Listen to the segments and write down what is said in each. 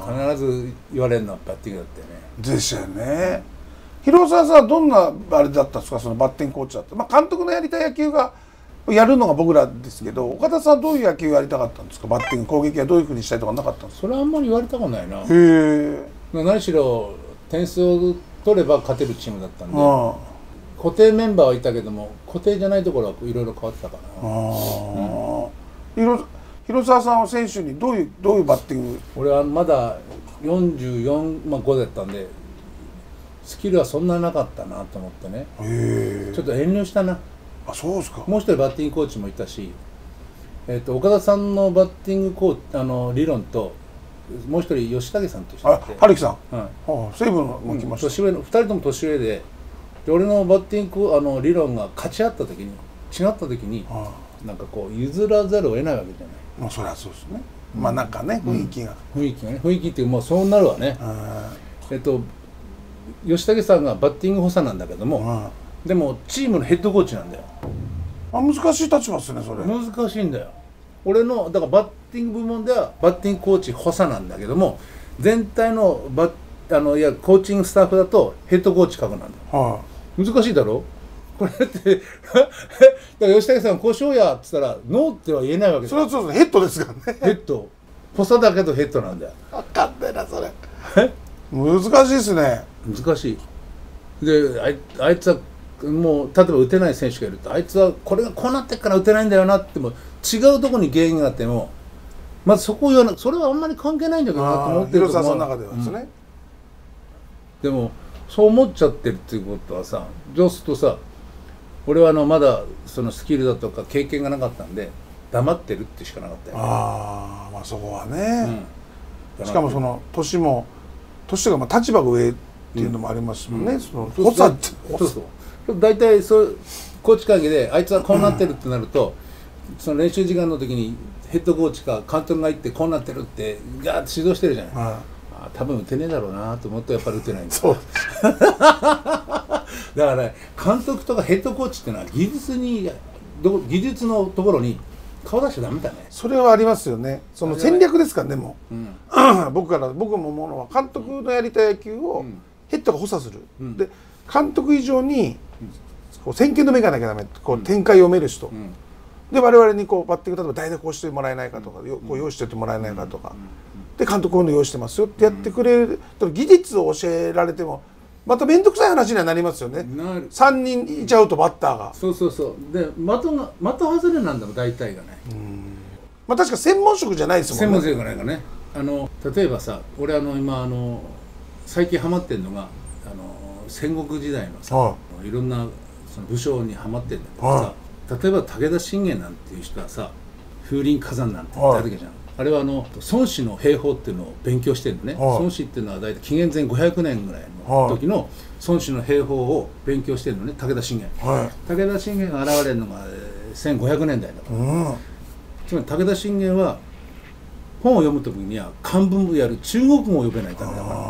必ず言われるのはバッティングだったよね。 ですよね。広沢さんはどんなあれだったんですか、そのバッティングコーチだって。まあ監督のやりたい野球がやるのが僕らですけど、岡田さんはどういう野球をやりたかったんですか。バッティング攻撃はどういうふうにしたいとかなかったんですか。 それはあんまり言われたことないな。 へえ。 何しろ点数を取れば勝てるチームだったんで、固定メンバーはいたけども固定じゃないところはいろいろ変わってたかな。 広沢さんは選手にどういうバッティング。 俺はまだ44、5だったんでスキルはそんななかったなと思ってね、ちょっと遠慮したな。 あ、そうですか。 もう一人バッティングコーチもいたし、岡田さんのバッティング理論ともう一人吉武さんという人がいて、 春樹さん、 はい、 西武も来ました。 年上の2人とも年上で、俺のバッティング理論が勝ち合った時に違った時に、なんかこう譲らざるを得ないわけじゃない。 まあそれはそうですね。まあなんかね、雰囲気がね、雰囲気っていうもうそうなるわね。吉武さんがバッティング補佐なんだけども、でもチームのヘッドコーチなんだよ。 難しい立場ですね、それ。 難しいんだよ。俺のだからバッティング部門ではバッティングコーチ補佐なんだけども、全体のコーチングスタッフだとヘッドコーチ格なんだよ。難しいだろこれってだから吉武さんこうしようやっつったらノーっては言えないわけだよ。 それはそうですね、ヘッドですからね。 ヘッド補佐だけどヘッドなんだよ。 分かんないなそれ。難しいですね。 難しい。であいつはもう例えば打てない選手がいると、あいつはこれがこうなってから打てないんだよなっても違うところに原因があってもまずそこを言わない。それはあんまり関係ないんだけどなと思ってるところ。 広沢さんの中ではですね、 でもそう思っちゃってるっていうことはさ、そうするとさ、俺はまだそのスキルだとか経験がなかったんで黙ってるってしかなかったよね。 まあそこはね、しかもその年というかまあ立場が上っていうのもありますもんね。その補佐って。 そう大体そうコーチ会議であいつはこうなってるってなると、その練習時間の時にヘッドコーチか監督が言ってこうなってるってガーッと指導してるじゃない。多分打てねえだろうなと思ってやっぱり打てないんだ。そうだから、ね、監督とかヘッドコーチっていうのは技術のところに顔出しちゃダメだね。 それはありますよね。その戦略ですからね。もう、僕も思うのは監督のやりたい野球をヘッドが補佐する、で監督以上にこう先見の目がなきゃダメ、こう展開を読める人、で我々にこうバッティング例えば代打こうしてもらえないかとか、こう用意しておいてもらえないかとか、で監督こういうの用意してますよってやってくれると、技術を教えられてもまた面倒くさい話にはなりますよね。3人いちゃうとバッターが。そうで的外れなんだもん大体がね。 まあ確か専門職じゃないですもんね。 専門職じゃないからね。例えばさ、俺今最近ハマってるのが戦国時代のさ、いろんなその武将にハマってるんだけどさ、例えば武田信玄なんていう人はさ、風林火山なんて言ったわけじゃん。あれは孫子の兵法っていうのを勉強してるのね。孫子っていうのは大体紀元前500年ぐらいの時の孫子の兵法を勉強してるのね、武田信玄。武田信玄が現れるのが1500年代だから、つまり武田信玄は本を読む時には漢文をやる中国語を読めないとダメだから、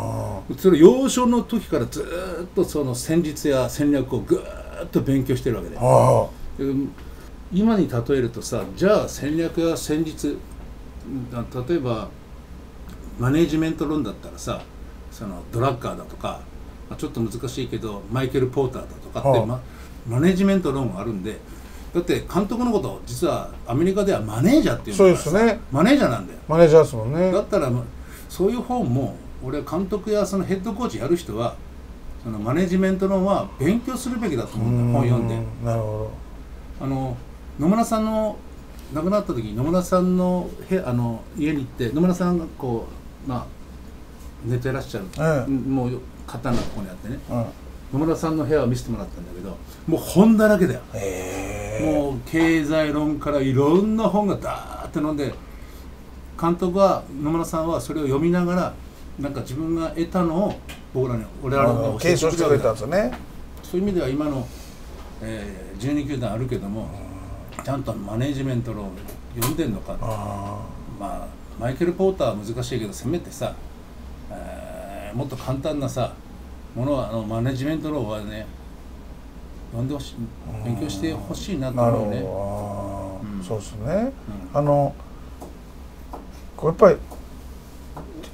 それ幼少の時からずっとその戦術や戦略をぐーっと勉強してるわけで、今に例えるとさ、じゃあ戦略や戦術、例えばマネージメント論だったらさ、そのドラッカーだとか、ちょっと難しいけどマイケル・ポーターだとかって、マネージメント論があるんで、だって監督のこと実はアメリカではマネージャーっていうのがさ、そうですね、マネージャーなんだよ。 マネージャーですもんね。 だったらそういう本も俺は監督やそのヘッドコーチやる人はそのマネージメント論は勉強するべきだと思うんだ、本読んで。 なるほど。野村さんの亡くなった時に野村さんの家に行って野村さんがこう寝てらっしゃる、もう刀のとこにあってね、野村さんの部屋を見せてもらったんだけど、もう本だらけだよ。もう経済論からいろんな本がダーって飲んで、監督は野村さんはそれを読みながらなんか自分が得たのを俺らに継承してくれたんですよね。 そういう意味では今の、12球団あるけども、ちゃんとマネージメント論を読んでんのか。マイケル・ポーターは難しいけど、せめてさ、もっと簡単なさものはマネジメント論はね読んでほしい、勉強してほしいなと思うね。 そうですね。これやっぱり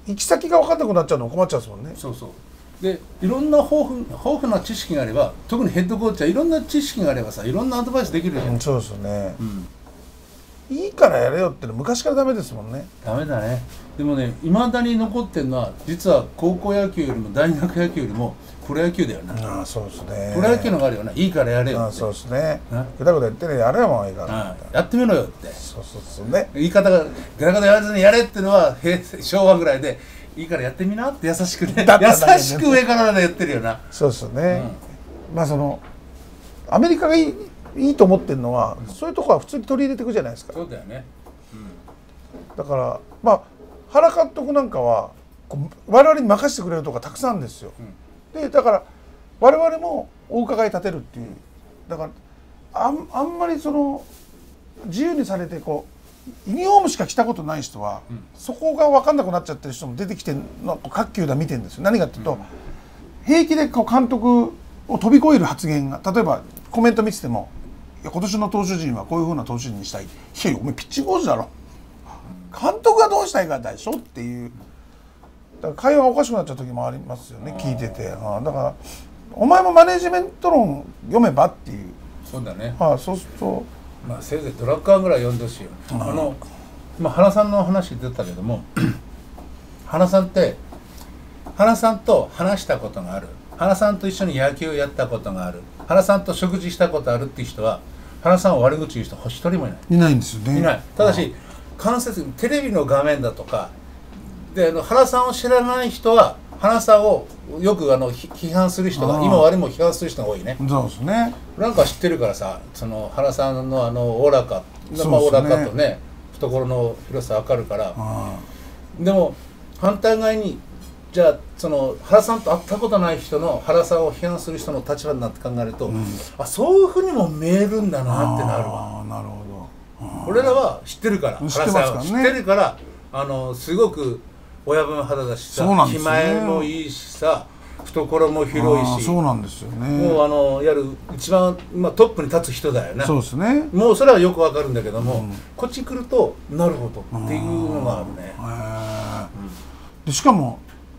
行き先が分かんなくなっちゃうの困っちゃうんですもんね。 そうそう。でいろんな豊富な知識があれば、特にヘッドコーチはいろんな知識があればさ、いろんなアドバイスできるじゃん。 そうですよね、いいからやれよっての昔からダメですもんね。 ダメだね。でもね、いまだに残ってるのは実は高校野球よりも大学野球よりもプロ野球だよな。 あ、そうですね。 プロ野球のがあるよな。いいからやれよって。 そうですね。ぐだぐだ言ってね、やれよもういいから。 やってみろよって。 そうね。 言い方がぐだぐだやらずにやれってのは昭和ぐらいで、いいからやってみなって優しくね、優しく上から言ってるよな。 そうですよね。まあそのアメリカがいいと思ってるのは、そういうとこは普通に取り入れていくじゃないですか。 そうだよね。 だからまあ原監督なんかは我々に任せてくれるとこがたくさんあるんですよ。でだから我々もお伺い立てるっていう。だからあんまりその自由にされてこうユニフォームしか着たことない人は、そこが分かんなくなっちゃってる人も出てきてるの各球団見てるんですよ。何かっていうと、平気でこう監督を飛び越える発言が、例えばコメント見てても「いや今年の投手陣はこういうふうな投手陣にしたい」「いやいやお前ピッチングコーチだろ監督がどうしたいかでしょ」っていう、だから会話がおかしくなっちゃう時もありますよね、聞いてて。だからお前もマネジメント論読めばっていう。 そうだね。 そうするとまあせいぜいドラッカーぐらい読んでほしいよ。原さんの話出たけども原さんと話したことがある、原さんと一緒に野球をやったことがある、原さんと食事したことあるっていう人は原さんを悪口言う人一人もいない。 いないんですよね。 いない。ただし間接テレビの画面だとかで原さんを知らない人は原さんをよく批判する人が、今我も批判する人が多いね。 そうですね。 なんか知ってるからさ、その原さんのおおらか、おおらかとね懐の広さ分かるから。でも反対側にじゃあその原さんと会ったことない人の原さんを批判する人の立場になって考えると、そういうふうにも見えるんだなってなるわ。 なるほど。 俺らは知ってるから、 原さんは知ってるからすごく親分肌だしさ、気前もいいしさ、懐も広いし。 そうなんですよね。 もう一番、トップに立つ人だよね。 そうですね。 もうそれはよくわかるんだけども、こっち来るとなるほどっていうのがあるね。 でしかも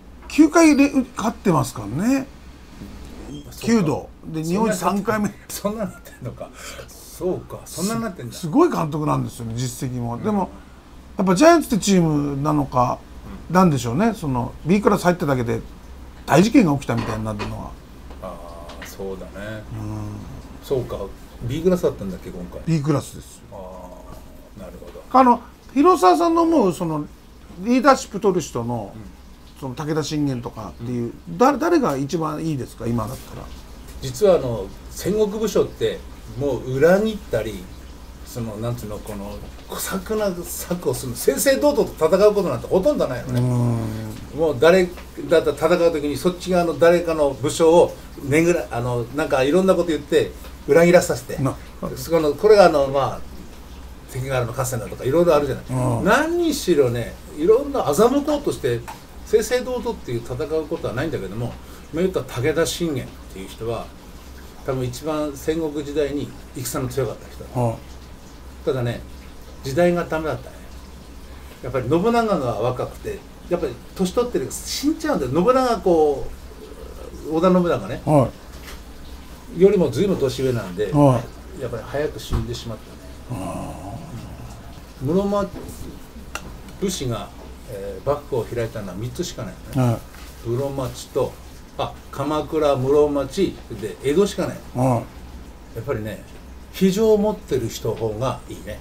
9回勝ってますからね。9度で日本一3回目。 そんなになってんのか。そうか、そんなになってんだ。 すごい監督なんですよね、実績も。でもやっぱジャイアンツってチームなのかなんでしょうね。その B クラス入っただけで大事件が起きたみたいになるのは。 そうだね。そうか、 B クラスだったんだっけ今回。 B クラスですよ。 なるほど。 広沢さんの思うそのリーダーシップ取る人の、その武田信玄とかっていう、誰が一番いいですか今だったら。 実は戦国武将ってもう裏切ったり、そのなんていうの、この小作な策をする、正々堂々と戦うことなんてほとんどないのね。もう誰だったら戦う時にそっち側の誰かの武将をなんかいろんなこと言って裏切らさせて、これが関ヶ原の合戦だとかいろいろあるじゃない。何にしろね、いろんな欺こうとして正々堂々っていう戦うことはないんだけども、言った武田信玄っていう人は多分一番戦国時代に戦の強かった人だ。ただね、時代がダメだったね。やっぱり信長が若くて、やっぱり年取ってるから死んじゃうんだよ。信長織田信長ね、よりも随分年上なんで、やっぱり早く死んでしまったね。室町武士が、幕府を開いたのは3つしかないね。室町と鎌倉、室町で江戸しかない。やっぱりね、非常を持ってる人の方がいいね。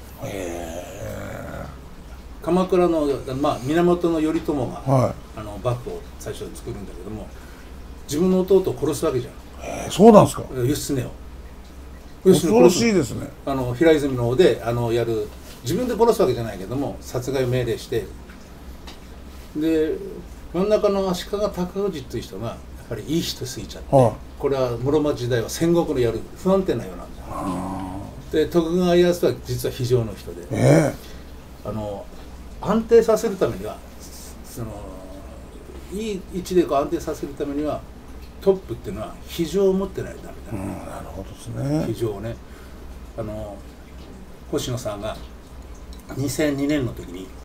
鎌倉の、源頼朝が、幕府を最初に作るんだけども、自分の弟を殺すわけじゃん。 そうなんですか。 義経を。 恐ろしいですね。 平泉の方でやる、自分で殺すわけじゃないけども殺害命令して、で真ん中の足利尊氏という人がやっぱりいい人すぎちゃって、これは室町時代は戦国のやる不安定なようなんだ。で徳川家康は実は非常の人で、安定させるためには、いい位置で安定させるためにはトップっていうのは非常を持ってないとダメだ。 なるほどですね。 非常をね、星野さんが2002年の時に